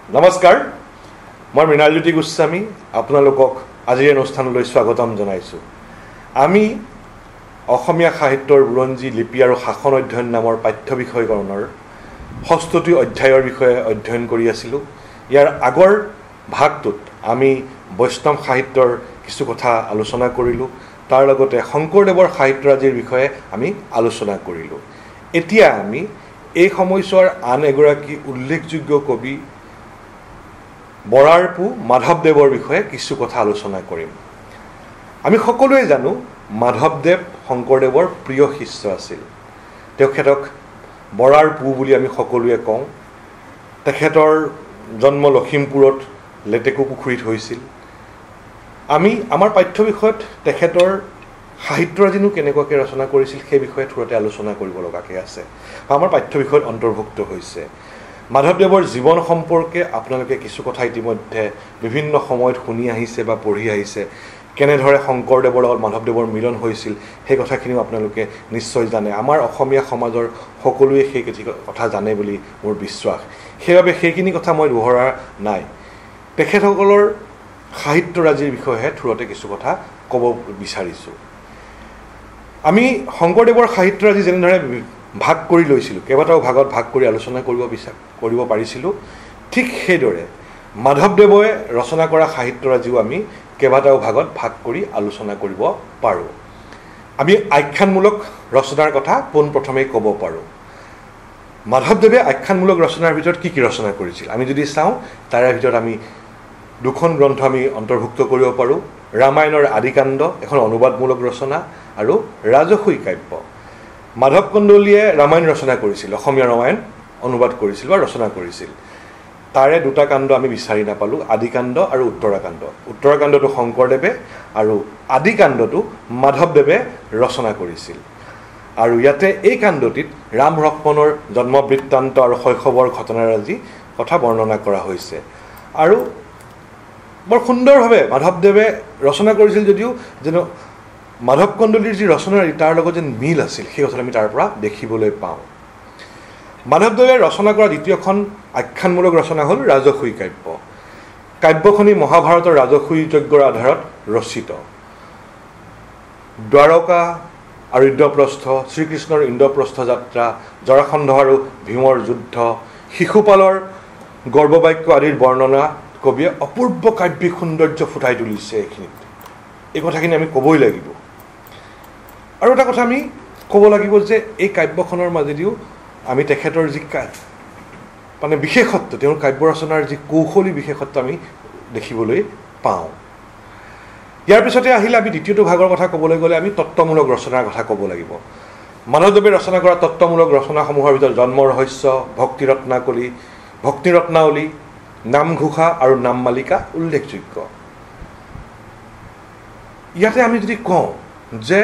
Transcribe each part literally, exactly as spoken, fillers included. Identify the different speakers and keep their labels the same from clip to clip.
Speaker 1: নমস্কাৰ মই মৃণাল জ্যোতি গোস্বামী আপোনালোকক আজিৰ অনুষ্ঠানলৈ স্বাগতম জনাইছোঁ আমি অসমীয়া সাহিত্যৰ বুৰঞ্জী লিপি আৰু শাসন অধ্যয়ন নামৰ পাঠ্য বিষয়কৰণৰ ষষ্ঠটি অধ্যায়ৰ বিষয়ে অধ্যয়ন কৰি আছিলোঁ ইয়াৰ আগৰ ভাগটোত আমি বৈষ্ণৱ সাহিত্যৰ কিছু কথা আলোচনা কৰিলোঁ তাৰ লগতে শংকৰদেৱৰ সাহিত্যৰাজিৰ বিষয়ে আমি আলোচনা কৰিলোঁ এতিয়া আমি এই সময়ছোৱাৰ আন এগৰাকী উল্লেখযোগ্য কবি বৰাৰ পু মাধৱদেৱৰ বিষয়ে কিছু কথা আলোচনা কৰিম আমি সকলোৱে জানো মাধৱদেৱ শংকৰদেৱৰ প্ৰিয় শিষ্য আছিল তেখেতক বৰাৰ পু বুলি আমি সকলোৱে কওঁ তেখেতৰ জন্ম লখিমপুৰত লেটেকু পুখুৰীত হৈছিল আমি আমাৰ পাঠ্য বিষয়ত তেখেতৰ সাহিত্যৰাজিনো কেনেকুৱাকৈ ৰচনা কৰিছিল সেই বিষয়ে থোৰতে আলোচনা কৰিব লগাকৈ আছে আমাৰ পাঠ্য বিষয়ত অন্তৰ্ভুক্ত হৈছে মাধৱদেৱৰ জীৱন সম্পৰ্কে আপোনালোকে কিছু কথা ইতিমধ্যে বিভিন্ন সময়ত শুনি আহিছে বা পঢ়ি আহিছে কেনেদৰে শংকৰদেৱৰ লগত মাধৱদেৱৰ মিলন হৈছিল সেই কথাখিনিও আপোনালোকে নিশ্চয় জানে আমাৰ অসমীয়া সমাজৰ সকলোৱে সেই কথা জানে বুলি মোৰ বিশ্বাস সেইবাবে সেইখিনি কথা মই দোহৰা নাই তেখেতসকলৰ সাহিত্যৰাজিৰ বিষয়েহে থোৰতে কিছু কথা ক'ব বিচাৰিছোঁ আমি শংকৰদেৱৰ সাহিত্যৰাজি যেনেদৰে ভাগ কৰি লৈছিলোঁ কেইবাটাও ভাগত ভাগ কৰি আলোচনা কৰিব বিচাৰ কৰিব পাৰিছিলোঁ ঠিক সেইদৰে মাধৱদেৱে ৰচনা কৰা সাহিত্যৰাজিও আমি কেইবাটাও ভাগত ভাগ কৰি আলোচনা কৰিব পাৰোঁ আমি আখ্যানমূলক ৰচনাৰ কথা পোনপ্ৰথমেই ক'ব পাৰোঁ মাধৱদেৱে আখ্যানমূলক ৰচনাৰ ভিতৰত কি কি ৰচনা কৰিছিল আমি যদি চাওঁ তাৰে ভিতৰত আমি দুখন গ্ৰন্থ আমি অন্তৰ্ভুক্ত কৰিব পাৰোঁ ৰামায়ণৰ আদিকাণ্ড এখন অনুবাদমূলক ৰচনা আৰু ৰাজসূই কাব্য মাধৱ কন্দলীয়ে ৰামায়ণ ৰচনা কৰিছিল অসমীয়া ৰামায়ণ অনুবাদ কৰিছিল বা ৰচনা কৰিছিল তাৰে দুটা কাণ্ড আমি বিচাৰি নাপালোঁ আদিকাণ্ড আৰু উত্তৰাকাণ্ড উত্তৰাকাণ্ডটো শংকৰদেৱে আৰু আদিকাণ্ডটো মাধৱদেৱে ৰচনা কৰিছিল আৰু ইয়াতে এই কাণ্ডটিত ৰাম লক্ষ্মণৰ জন্ম বৃত্তান্ত আৰু শৈশৱৰ ঘটনাৰাজি কথা বৰ্ণনা কৰা হৈছে আৰু বৰ সুন্দৰভাৱে মাধৱদেৱে ৰচনা কৰিছিল যদিও যেন মাধৱ কন্দলীৰ যি ৰচনাৰী তাৰ লগত যেন মিল আছিল সেই কথা আমি তাৰ পৰা দেখিবলৈ পাওঁ মাধৱদেৱে ৰচনা কৰা দ্বিতীয়খন আখ্যানমূলক ৰচনা হ'ল ৰাজসূই কাব্য কাব্যখনি মহাভাৰতৰ ৰাজসূই যজ্ঞৰ আধাৰত ৰচিত দ্বাৰকা আৰু ইন্দ্ৰপ্ৰস্থ শ্ৰীকৃষ্ণৰ ইন্দ্ৰপ্ৰস্থ যাত্ৰা জৰাসন্ধ আৰু ভীমৰ যুদ্ধ শিশুপালৰ গৰ্ভবাক্য আদিৰ বৰ্ণনা কবিয়ে অপূৰ্ব কাব্যিক সৌন্দৰ্য ফুটাই তুলিছে এইখিনিত এই কথাখিনি আমি ক'বই লাগিব আৰু এটা কথা আমি ক'ব লাগিব যে এই কাব্যখনৰ মাজেদিও আমি তেখেতৰ যি মানে বিশেষত্ব তেওঁৰ কাব্য ৰচনাৰ যি কৌশলী বিশেষত্ব আমি দেখিবলৈ পাওঁ ইয়াৰ পিছতে আহিলে আমি দ্বিতীয়টো ভাগৰ কথা ক'বলৈ গ'লে আমি তত্ত্বমূলক ৰচনাৰ কথা ক'ব লাগিব মাধৱদেৱে ৰচনা কৰা তত্ত্বমূলক ৰচনাসমূহৰ ভিতৰত জন্ম ৰহস্য ভক্তি ৰত্নাকলি ভক্তি ৰত্নাৱলী নামঘোষা আৰু নামমালিকা উল্লেখযোগ্য ইয়াতে আমি যদি কওঁ যে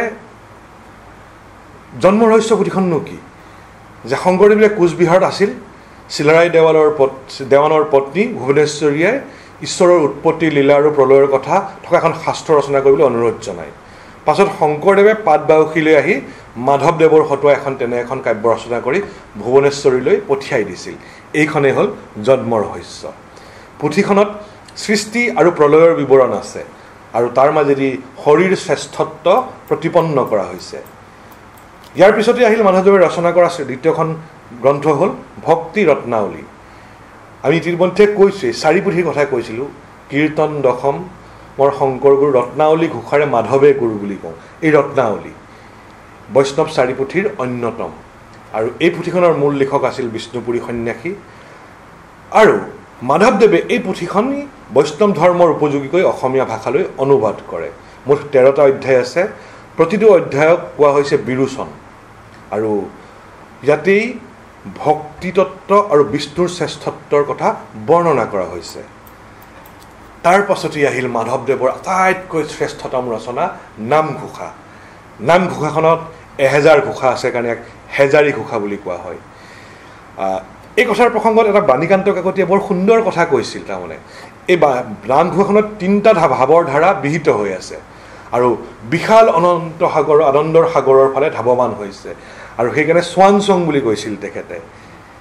Speaker 1: জন্ম ৰহস্য পুথিখননো কি যে শংকৰদেৱে কোচবিহাৰত আছিল চিলাৰায় দেৱালৰ দেৱানৰ পত্নী ভুৱনেশ্বৰীয়ে ঈশ্বৰৰ উৎপত্তি লীলা আৰু প্ৰলয়ৰ কথা থকা এখন শাস্ত্ৰ ৰচনা কৰিবলৈ অনুৰোধ জনায় পাছত শংকৰদেৱে পাটবাউসীলৈ আহি মাধৱদেৱৰ হতুৱা এখন তেনে এখন কাব্য ৰচনা কৰি ভুৱনেশ্বৰীলৈ পঠিয়াই দিছিল এইখনেই হ'ল জন্ম ৰহস্য পুথিখনত সৃষ্টি আৰু প্ৰলয়ৰ বিৱৰণ আছে আৰু তাৰ মাজেদি শৰীৰ শ্ৰেষ্ঠত্ব প্ৰতিপন্ন কৰা হৈছে ইয়াৰ পিছতে আহিল মাধৱদেৱে ৰচনা কৰা দ্বিতীয়খন গ্ৰন্থ হ'ল ভক্তি ৰত্নাৱলী আমি ইতিমধ্যে কৈছোঁৱেই চাৰি পুথিৰ কথা কৈছিলোঁ কীৰ্তন দশম মোৰ শংকৰ গুৰু ৰত্নাৱলী ঘোষাৰে মাধৱে গুৰু বুলি কওঁ এই ৰত্নাৱলী বৈষ্ণৱ চাৰি পুথিৰ অন্যতম আৰু এই পুথিখনৰ মূল লিখক আছিল বিষ্ণুপুৰী সন্যাসী আৰু মাধৱদেৱে এই পুথিখন বৈষ্ণৱ ধৰ্মৰ উপযোগীকৈ অসমীয়া ভাষালৈ অনুবাদ কৰে মুঠ তেৰটা অধ্যায় আছে প্ৰতিটো অধ্যায়ক কোৱা হৈছে বিৰোচন আৰু ইয়াতেই ভক্তিতত্ত্ব আৰু বিষ্ণুৰ শ্ৰেষ্ঠত্বৰ কথা বৰ্ণনা কৰা হৈছে তাৰ পাছতেই আহিল মাধৱদেৱৰ আটাইতকৈ শ্ৰেষ্ঠতম ৰচনা নামঘোষা নামঘোষাখনত এহেজাৰ ঘোষা আছে কাৰণে এক হেজাৰী ঘোষা বুলি কোৱা হয় এই কথাৰ প্ৰসংগত এটা বাণীকান্ত কাকতিয়ে বৰ সুন্দৰ কথা কৈছিল তাৰমানে এই নামঘোষাখনত তিনিটা ভাৱৰ ধাৰা বিহিত হৈ আছে আৰু বিশাল অনন্ত সাগৰ আনন্দৰ সাগৰৰ ফালে ধাৱমান হৈছে আৰু সেইকাৰণে সোৱান চং বুলি কৈছিল তেখেতে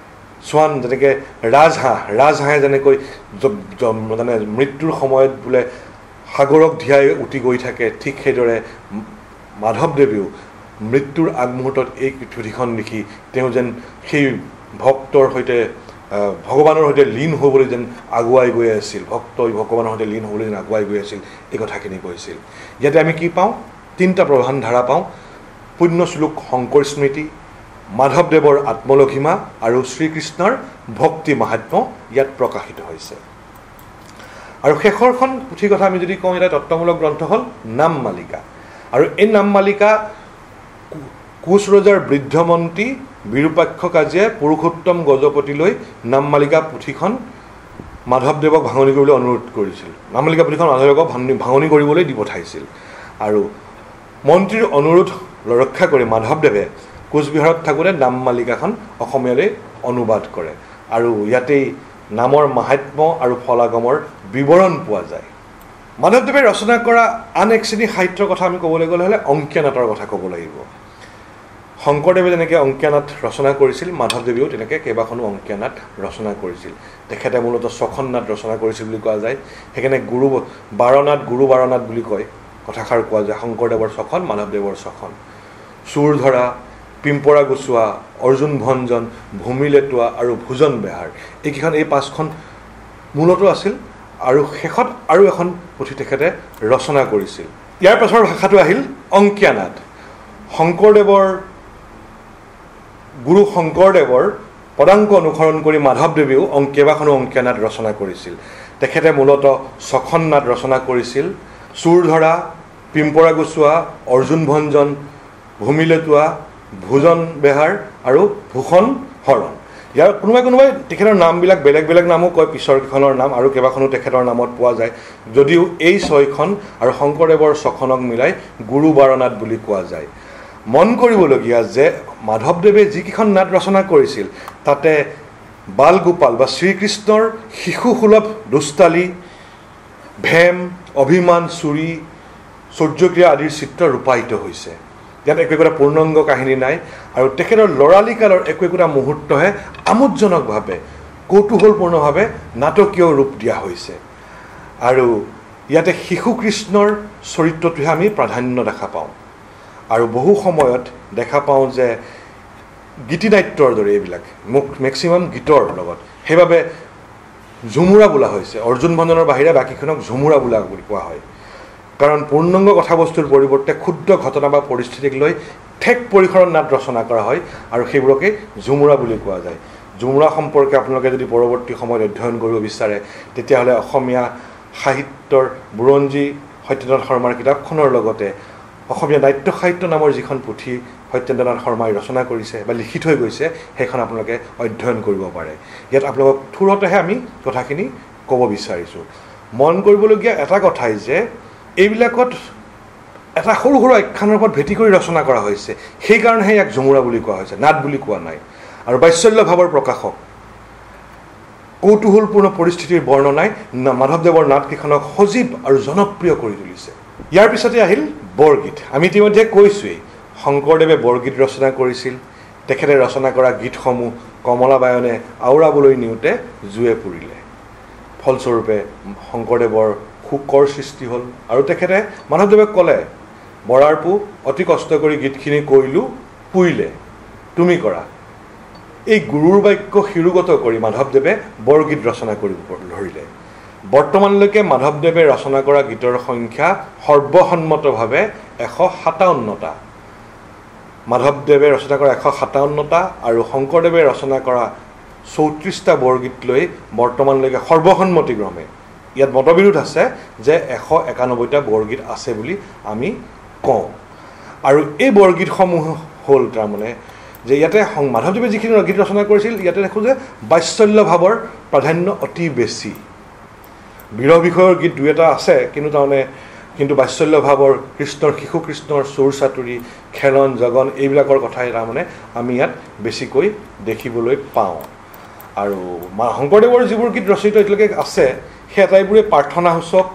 Speaker 1: চোৱান যেনেকৈ ৰাজহাঁহ ৰাজহাঁহে যেনেকৈ মানে মৃত্যুৰ সময়ত বোলে সাগৰক ধিয়াই উটি গৈ থাকে, ঠিক সেইদৰে মাধৱদেৱেও মৃত্যুৰ আগমুহূৰ্তত এই পুথিখন লিখি তেওঁ যেন সেই ভক্তৰ সৈতে ভগৱানৰ সৈতে লীন হ'বলৈ যেন আগুৱাই গৈ আছিল, ভক্তই ভগৱানৰ সৈতে লীন হ'বলৈ যেন আগুৱাই গৈ আছিল, এই কথাখিনি কৈছিল। ইয়াতে আমি কি পাওঁ? তিনিটা প্ৰধান ধাৰা পাওঁ: পুণ্যশ্লোক শংকৰ স্মৃতি, মাধৱদেৱৰ আত্মলঘিমা আৰু শ্ৰীকৃষ্ণৰ ভক্তি মাহাত্ম্য ইয়াত প্ৰকাশিত হৈছে। আৰু শেষৰখন পুথিৰ কথা আমি যদি কওঁ, এটা তত্ত্বমূলক গ্ৰন্থ হ'ল নাম মালিকা। আৰু এই নাম মালিকা কোচ ৰজাৰ বৃদ্ধ মন্ত্ৰী বিৰূপাক্ষ কাজিয়ে পুৰুষোত্তম গজপতিলৈ নাম মালিকা পুথিখন মাধৱদেৱক ভাঙনি কৰিবলৈ অনুৰোধ কৰিছিল। নাম মালিকা পুথিখন মাধৱদেৱক ভাঙনি কৰিবলৈ দি পঠাইছিল। আৰু মন্ত্ৰীৰ অনুৰোধ ৰক্ষা কৰি মাধৱদেৱে কোচবিহাৰত থাকোঁতে নাম মালিকাখন অসমীয়ালৈ অনুবাদ কৰে। আৰু ইয়াতেই নামৰ মাহাত্ম্য আৰু ফলাগমৰ বিৱৰণ পোৱা যায়। মাধৱদেৱে ৰচনা কৰা আন এক শ্ৰেণীৰ সাহিত্যৰ কথা আমি ক'বলৈ গ'লে হ'লে অংকীয়া নাটৰ কথা ক'ব লাগিব। শংকৰদেৱে যেনেকৈ অংকীয়া নাট ৰচনা কৰিছিল, মাধৱদেৱেও তেনেকৈ কেইবাখনো অংকীয়া নাট ৰচনা কৰিছিল। তেখেতে মূলতঃ ছখন নাট ৰচনা কৰিছিল বুলি কোৱা যায়। সেইকাৰণে গুৰু বাৰনাট গুৰু বাৰনাট বুলি কয়, কথাষাৰ কোৱা যায়। শংকৰদেৱৰ ছখন, মাধৱদেৱৰ ছখন। চুৰ ধৰা, পিম্পৰা গুচোৱা, অৰ্জুন ভঞ্জন, ভূমি লেটোৱা আৰু ভোজন বেহাৰ, এইকেইখন এই পাঁচখন মূলতো আছিল। আৰু শেষত আৰু এখন পুথি তেখেতে ৰচনা কৰিছিল। ইয়াৰ পাছৰ ভাষাটো আহিল অংকীয়া নাট। শংকৰদেৱৰ গুৰু শংকৰদেৱৰ পদাংক অনুসৰণ কৰি মাধৱদেৱেও অংক কেইবাখনো অংকীয়া নাট ৰচনা কৰিছিল। তেখেতে মূলতঃ ছখন নাট ৰচনা কৰিছিল: চুৰ ধৰা, পিম্পৰা গুচোৱা, অৰ্জুন ভঞ্জন, ভূমি লেটোৱা, ভোজন বেহাৰ আৰু ভূষণ হৰণ। ইয়াৰ কোনোবাই কোনোবাই তেখেতৰ নামবিলাক বেলেগ বেলেগ নামো কয়, পিছৰ কেইখনৰ নাম আৰু কেইবাখনো তেখেতৰ নামত পোৱা যায়। যদিও এই ছয়খন আৰু শংকৰদেৱৰ ছখনক মিলাই গুৰু বাৰনাট বুলি কোৱা যায়। মন কৰিবলগীয়া যে মাধৱদেৱে যিকেইখন নাট ৰচনা কৰিছিল, তাতে বালগোপাল বা শ্ৰীকৃষ্ণৰ শিশুসুলভ দুষ্টালি, ভেম, অভিমান, চুৰি, চৌৰ্যক্ৰিয়া আদিৰ চিত্ৰ ৰূপায়িত হৈছে। ইয়াত একো একোটা পূৰ্ণাংগ কাহিনী নাই। আৰু তেখেতৰ ল'ৰালি কালৰ একো একোটা মুহূৰ্তহে আমোদজনকভাৱে কৌতূহলপূৰ্ণভাৱে নাটকীয় ৰূপ দিয়া হৈছে। আৰু ইয়াতে শিশু কৃষ্ণৰ চৰিত্ৰটোহে আমি প্ৰাধান্য দেখা পাওঁ। আৰু বহু সময়ত দেখা পাওঁ যে গীতিনাট্যৰ দৰে এইবিলাক মোক মেক্সিমাম গীতৰ লগত, সেইবাবে ঝুমুৰা বোলা হৈছে। অৰ্জুন ভঞ্জনৰ বাহিৰে বাকীখনক ঝুমুৰা বোলা বুলি কোৱা হয়। কাৰণ পূৰ্ণাংগ কথাবস্তুৰ পৰিৱৰ্তে ক্ষুদ্ৰ ঘটনা বা পৰিস্থিতিক লৈ ঠেক পৰিসৰত নাট ৰচনা কৰা হয়, আৰু সেইবোৰকে ঝুমুৰা বুলি কোৱা যায়। ঝুমুৰা সম্পৰ্কে আপোনালোকে যদি পৰৱৰ্তী সময়ত অধ্যয়ন কৰিব বিচাৰে, তেতিয়াহ'লে অসমীয়া সাহিত্যৰ বুৰঞ্জী সত্যেন্দ্ৰনাথ শৰ্মাৰ কিতাপখনৰ লগতে অসমীয়া নাট্য সাহিত্য নামৰ যিখন পুথি সত্যেন্দ্ৰনাথ শৰ্মাই ৰচনা কৰিছে বা লিখি থৈ গৈছে, সেইখন আপোনালোকে অধ্যয়ন কৰিব পাৰে। ইয়াত আপোনালোকক থোৰতেহে আমি কথাখিনি ক'ব বিচাৰিছোঁ। মন কৰিবলগীয়া এটা কথাই যে এইবিলাকত এটা সৰু সৰু আখ্যানৰ ওপৰত ভেটি কৰি ৰচনা কৰা হৈছে, সেইকাৰণেহে ইয়াক ঝুমুৰা বুলি কোৱা হৈছে, নাট বুলি কোৱা নাই। আৰু বাৎসল্য ভাৱৰ প্ৰকাশক, কৌতূহলপূৰ্ণ পৰিস্থিতিৰ বৰ্ণনাই মাধৱদেৱৰ নাটকেইখনক সজীৱ আৰু জনপ্ৰিয় কৰি তুলিছে। ইয়াৰ পিছতে আহিল বৰগীত। আমি ইতিমধ্যে কৈছোঁৱেই, শংকৰদেৱে বৰগীত ৰচনা কৰিছিল। তেখেতে ৰচনা কৰা গীতসমূহ কমলাবায়নে আওৰাবলৈ নিওঁতে জুয়ে পুৰিলে। ফলস্বৰূপে শংকৰদেৱৰ শোকৰ সৃষ্টি হ'ল। আৰু তেখেতে মাধৱদেৱক ক'লে, বৰাৰ পু অতি কষ্ট কৰি গীতখিনি কৰিলোঁ, পুৰিলে, তুমি কৰা। এই গুৰুৰ বাক্য শিৰোগত কৰি মাধৱদেৱে বৰগীত ৰচনা কৰিব ধৰিলে। বৰ্তমানলৈকে মাধৱদেৱে ৰচনা কৰা গীতৰ সংখ্যা সৰ্বসন্মতভাৱে এশ সাতাৱন্নটা। মাধৱদেৱে ৰচনা কৰা এশ সাতাৱন্নটা আৰু শংকৰদেৱে ৰচনা কৰা চৌত্ৰিছটা বৰগীত লৈ বৰ্তমানলৈকে সৰ্বসন্মতিক্ৰমে, ইয়াত মতবিৰোধ আছে যে এশ একানব্বৈটা বৰগীত আছে বুলি আমি কওঁ। আৰু এই বৰগীতসমূহ হ'ল তাৰমানে যে ইয়াতে মাধৱদেৱে যিখিনি গীত ৰচনা কৰিছিল, ইয়াতে দেখোঁ যে বাৎসল্য ভাৱৰ প্ৰাধান্য অতি বেছি। বিৰহ বিষয়ৰ গীত দুই এটা আছে, কিন্তু তাৰমানে কিন্তু বাৎসল্য ভাৱৰ, কৃষ্ণৰ শিশু কৃষ্ণৰ চোৰ চাতুৰি, খেলন জগন, এইবিলাকৰ কথাই তাৰমানে আমি ইয়াত বেছিকৈ দেখিবলৈ পাওঁ। আৰু শংকৰদেৱৰ যিবোৰ গীত ৰচিত এতিয়ালৈকে আছে, সেই আটাইবোৰে প্ৰাৰ্থনাসূচক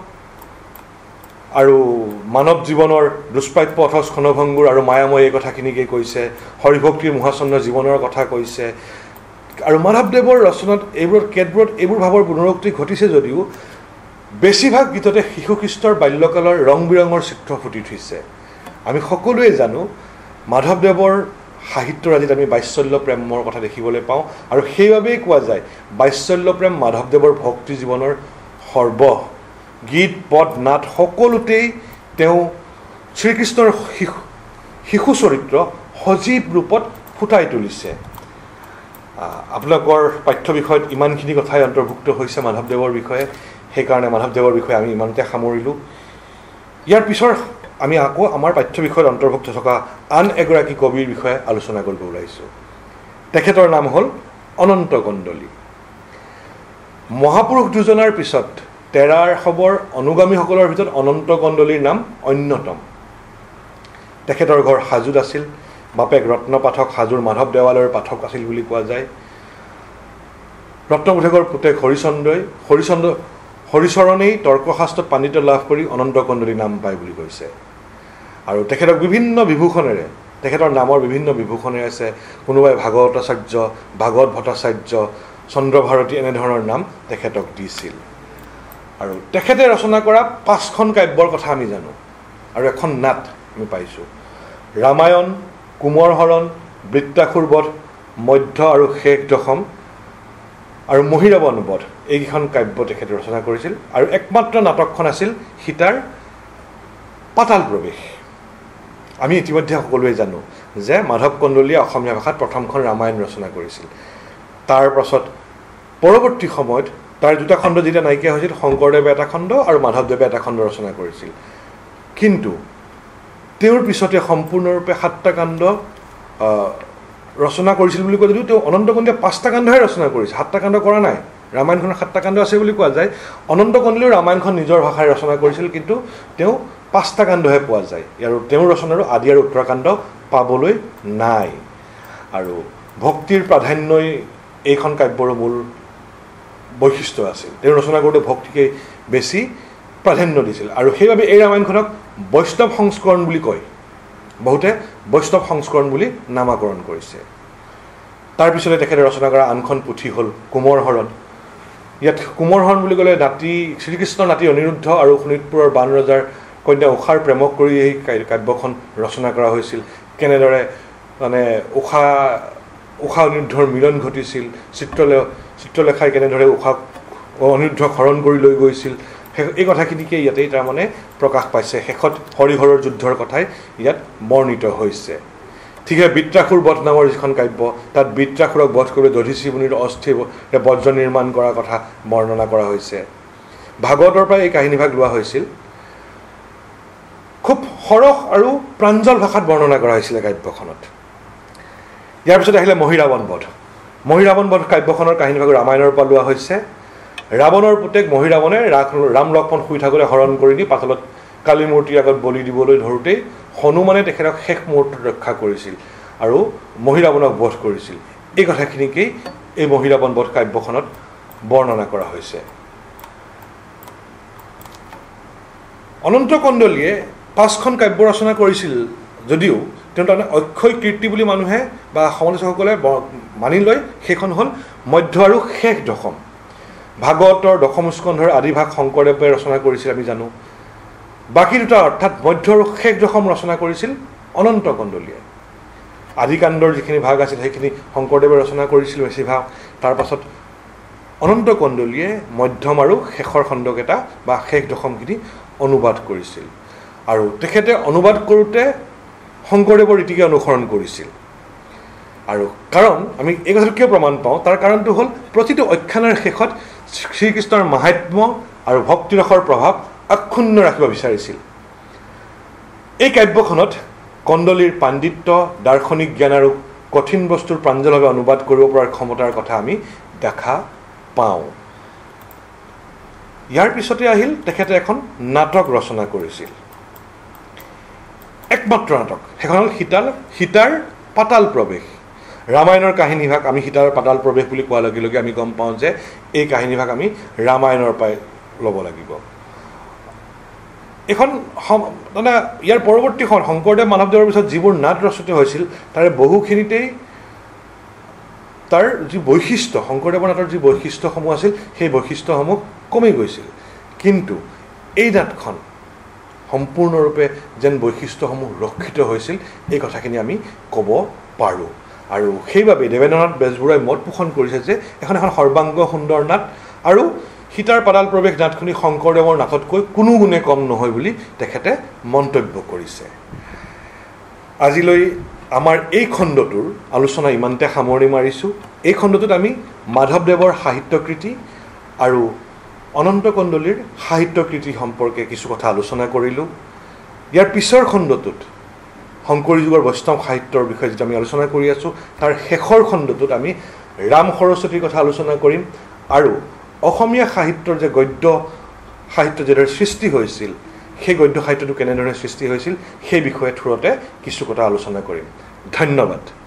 Speaker 1: আৰু মানৱ জীৱনৰ দুষ্প্ৰাপ্য অথচ ক্ষণভংগুৰ আৰু মায়াময় এই কথাখিনিকে কৈছে। হৰিভক্তিৰ মহাচন্ন জীৱনৰ কথা কৈছে। আৰু মাধৱদেৱৰ ৰচনাত এইবোৰত কেতবোৰত এইবোৰ ভাৱৰ পুনৰুক্তি ঘটিছে যদিও বেছিভাগ গীততে শিশু খ্ৰীষ্টৰ বাল্যকালৰ ৰং বিৰঙৰ চিত্ৰ ফুটি উঠিছে। আমি সকলোৱে জানো মাধৱদেৱৰ সাহিত্যৰাজিত আমি বাৎসল্য প্ৰেমৰ কথা দেখিবলৈ পাওঁ আৰু সেইবাবেই কোৱা যায় বাৎসল্য প্ৰেম মাধৱদেৱৰ ভক্তি জীৱনৰ সৰ্ব গীত পদ নাট সকলোতেই তেওঁ শ্ৰীকৃষ্ণৰ শিশু শিশু চৰিত্ৰ সজীৱ ৰূপত ফুটাই তুলিছে। আপোনালোকৰ পাঠ্য বিষয়ত ইমানখিনি কথাই অন্তৰ্ভুক্ত হৈছে মাধৱদেৱৰ বিষয়ে, সেইকাৰণে মাধৱদেৱৰ বিষয়ে আমি ইমানতে সামৰিলোঁ। ইয়াৰ পিছৰ আমি আকৌ আমাৰ পাঠ্য বিষয়ত অন্তৰ্ভুক্ত থকা আন এগৰাকী কবিৰ বিষয়ে আলোচনা কৰিব ওলাইছোঁ। তেখেতৰ নাম হ'ল অনন্ত কণ্ডলী। মহাপুৰুষ দুজনাৰ পিছত তেৰাৰ শৱৰ অনুগামীসকলৰ ভিতৰত অনন্ত কণ্ডলীৰ নাম অন্যতম। তেখেতৰ ঘৰ হাজোত আছিল। বাপেক ৰত্ন পাঠক, হাজোৰ মাধৱ দেৱালয়ৰ পাঠক আছিল বুলি কোৱা যায়। ৰত্নপুতেকৰ পুতেক হৰিচন্দ্ৰই হৰিচন্দ্ৰ হৰিচৰণেই তৰ্কশাস্ত্ৰত পাণ্ডিত্য লাভ কৰি অনন্ত কণ্ডলী নাম পায় বুলি কৈছে। আৰু তেখেতক বিভিন্ন বিভূষণেৰে তেখেতৰ নামৰ বিভিন্ন বিভূষণেৰে আছে। কোনোবাই ভাগৱতাচাৰ্য, ভাগৱত ভট্টাচাৰ্য, চন্দ্ৰভাৰতী এনেধৰণৰ নাম তেখেতক দিছিল। আৰু তেখেতে ৰচনা কৰা পাঁচখন কাব্যৰ কথা আমি জানো আৰু এখন নাট আমি পাইছোঁ। ৰামায়ণ, কোমৰ হৰণ, বৃত্তাসুৰ বধ, মধ্য আৰু শেষ দশম আৰু মহিৰাৱণ বধ, এইকেইখন কাব্য তেখেতে ৰচনা কৰিছিল। আৰু একমাত্ৰ নাটকখন আছিল সীতাৰ পাতাল প্ৰৱেশ। আমি ইতিমধ্যে সকলোৱে জানো যে মাধৱ কণ্ডলীয়ে অসমীয়া ভাষাত প্ৰথমখন ৰামায়ণ ৰচনা কৰিছিল। তাৰ পাছত পৰৱৰ্তী সময়ত তাৰ দুটা খণ্ড যেতিয়া নাইকিয়া হৈছিল, শংকৰদেৱে এটা খণ্ড আৰু মাধৱদেৱে এটা খণ্ড ৰচনা কৰিছিল। কিন্তু তেওঁৰ পিছতে সম্পূৰ্ণৰূপে সাতটা কাণ্ড ৰচনা কৰিছিল বুলি কয় যদিও তেওঁ অনন্ত কণ্ডলীয়ে পাঁচটা কাণ্ডহে ৰচনা কৰিছে, সাতটা কাণ্ড কৰা নাই। ৰামায়ণখনৰ সাতটা কাণ্ড আছে বুলি কোৱা যায়। অনন্ত কণ্ডলীয়েও ৰামায়ণখন নিজৰ ভাষাৰে ৰচনা কৰিছিল, কিন্তু তেওঁ পাঁচটা কাণ্ডহে পোৱা যায়। আৰু তেওঁৰ ৰচনাৰো আদি আৰু উত্তৰাকাণ্ড পাবলৈ নাই। আৰু ভক্তিৰ প্ৰাধান্যই এইখন কাব্যৰ মূল বৈশিষ্ট্য আছিল। তেওঁ ৰচনা কৰোঁতে ভক্তিকে বেছি প্ৰাধান্য দিছিল। আৰু সেইবাবে এই ৰামায়ণখনক বৈষ্ণৱ সংস্কৰণ বুলি কয়। বহুতে বৈষ্ণৱ সংস্কৰণ বুলি নামাকৰণ কৰিছে। তাৰপিছতে তেখেতে ৰচনা কৰা আনখন পুথি হ'ল কোমৰ হৰণ। ইয়াত কোমৰ হৰণ বুলি ক'লে নাতি শ্ৰীকৃষ্ণৰ নাতি অনিৰুদ্ধ আৰু শোণিতপুৰৰ বান ৰজাৰ কন্যা উষাৰ প্ৰেমক কৰি এই কাব্যখন ৰচনা কৰা হৈছিল। কেনেদৰে মানে উষা উষা অনিৰুদ্ধৰ মিলন ঘটিছিল, চিত্ৰলে চিত্ৰলেখাই কেনেদৰে উষাক অনিৰুদ্ধক হৰণ কৰি লৈ গৈছিল, এই কথাখিনিকে ইয়াতেই তাৰমানে প্ৰকাশ পাইছে। শেষত হৰিহৰৰ যুদ্ধৰ কথাই ইয়াত বৰ্ণিত হৈছে। ঠিকে বৃত্তাসুৰ বধ নামৰ যিখন কাব্য, তাত বৃত্তাসুৰক বধ কৰি দধিচি মুনিৰ অস্থি বজ্ৰ নিৰ্মাণ কৰাৰ কথা বৰ্ণনা কৰা হৈছে। ভাগৱতৰ পৰা এই কাহিনীভাগ লোৱা হৈছিল। খুব সৰস আৰু প্ৰাঞ্জল ভাষাত বৰ্ণনা কৰা হৈছিলে কাব্যখনত। ইয়াৰ পিছত আহিলে মহিৰাৱণ বধ। মহিৰাৱণ বধ কাব্যখনৰ কাহিনীভাগ ৰামায়ণৰ পৰা লোৱা হৈছে। ৰাৱণৰ পুতেক মহিৰাৱণে ৰাম লক্ষ্মণ শুই থাকোঁতে হৰণ কৰি নি পাতলত কালী মূৰ্তিৰ আগত বলি দিবলৈ ধৰোঁতেই হনুমানে তেখেতক শেষ মুহূৰ্তত ৰক্ষা কৰিছিল আৰু মহিৰাৱণক বধ কৰিছিল। এই কথাখিনিকেই এই মহিৰাৱণ বধ কাব্যখনত বৰ্ণনা কৰা হৈছে। অনন্ত কণ্ডলীয়ে পাঁচখন কাব্য ৰচনা কৰিছিল যদিও তেওঁ তাৰমানে অক্ষয় কীৰ্তি বুলি মানুহে বা সমালোচকসকলে মানি লয় সেইখন হ'ল মধ্য আৰু শেষ দশম। ভাগৱতৰ দশম স্কন্ধৰ আদিভাগ শংকৰদেৱে ৰচনা কৰিছিল আমি জানো। বাকী দুটা অৰ্থাৎ মধ্য আৰু শেষ দশম ৰচনা কৰিছিল অনন্ত কণ্ডলীয়ে। আদিকাণ্ডৰ যিখিনি ভাগ আছিল সেইখিনি শংকৰদেৱে ৰচনা কৰিছিল বেছিভাগ। তাৰ পাছত অনন্ত কণ্ডলীয়ে মধ্যম আৰু শেষৰ খণ্ডকেইটা বা শেষ দশমখিনি অনুবাদ কৰিছিল। আৰু তেখেতে অনুবাদ কৰোঁতে শংকৰদেৱৰ ৰীতিকে অনুসৰণ কৰিছিল। আৰু কাৰণ আমি এই কথাটো কিয় প্ৰমাণ পাওঁ, তাৰ কাৰণটো হ'ল প্ৰতিটো আখ্যানৰ শেষত শ্ৰীকৃষ্ণৰ মাহাত্ম্য আৰু ভক্তিৰসৰ প্ৰভাৱ অক্ষুণ্ণ ৰাখিব বিচাৰিছিল। এই কাব্যখনত কণ্ডলীৰ পাণ্ডিত্য, দাৰ্শনিক জ্ঞান আৰু কঠিন বস্তুৰ প্ৰাঞ্জলভাৱে অনুবাদ কৰিব পৰাৰ ক্ষমতাৰ কথা আমি দেখা পাওঁ। ইয়াৰ পিছতে আহিল তেখেতে এখন নাটক ৰচনা কৰিছিল, একমাত্ৰ নাটক। সেইখন হ'ল সীতাৰ সীতাৰ পাতাল প্ৰৱেশ। ৰামায়ণৰ কাহিনীভাগ আমি সীতাৰ পাতাল প্ৰৱেশ বুলি কোৱাৰ লগে লগে আমি গম পাওঁ যে এই কাহিনীভাগ আমি ৰামায়ণৰ পৰাই ল'ব লাগিব। এখন মানে ইয়াৰ পৰৱৰ্তীখন শংকৰদেৱ মাধৱদেৱৰ পিছত যিবোৰ নাট ৰচিত হৈছিল তাৰে বহুখিনিতেই তাৰ যি বৈশিষ্ট্য শংকৰদেৱৰ নাটৰ যি বৈশিষ্ট্যসমূহ আছিল সেই বৈশিষ্ট্যসমূহ কমি গৈছিল কিন্তু এই নাটখন সম্পূৰ্ণৰূপে যেন বৈশিষ্ট্যসমূহ ৰক্ষিত হৈছিল এই কথাখিনি আমি ক'ব পাৰোঁ আৰু সেইবাবে দেৱেন্দ্ৰনাথ বেজবৰুৱাই মত পোষণ কৰিছে যে এখন এখন সৰ্বাংগ সুন্দৰ নাট আৰু সীতাৰ পাতাল প্ৰৱেশ নাটখনি শংকৰদেৱৰ নাটতকৈ কোনো গুণে কম নহয় বুলি তেখেতে মন্তব্য কৰিছে আজিলৈ আমাৰ এই খণ্ডটোৰ আলোচনা ইমানতে সামৰণি মাৰিছোঁ এই খণ্ডটোত আমি মাধৱদেৱৰ সাহিত্যকৃতি আৰু অনন্ত কণ্ডলীৰ সাহিত্যকৃতি সম্পৰ্কে কিছু কথা আলোচনা কৰিলোঁ ইয়াৰ পিছৰ খণ্ডটোত শংকৰী যুগৰ বৈষ্ণৱ সাহিত্যৰ বিষয়ে যেটা আমি আলোচনা কৰি আছোঁ তাৰ শেষৰ খণ্ডটোত আমি ৰাম সৰস্বতীৰ কথা আলোচনা কৰিম আৰু অসমীয়া সাহিত্যৰ যে গদ্য সাহিত্য যেদৰে সৃষ্টি হৈছিল সেই গদ্য সাহিত্যটো কেনেদৰে সৃষ্টি হৈছিল সেই বিষয়ে থুৰতে কিছু কথা আলোচনা কৰিম ধন্যবাদ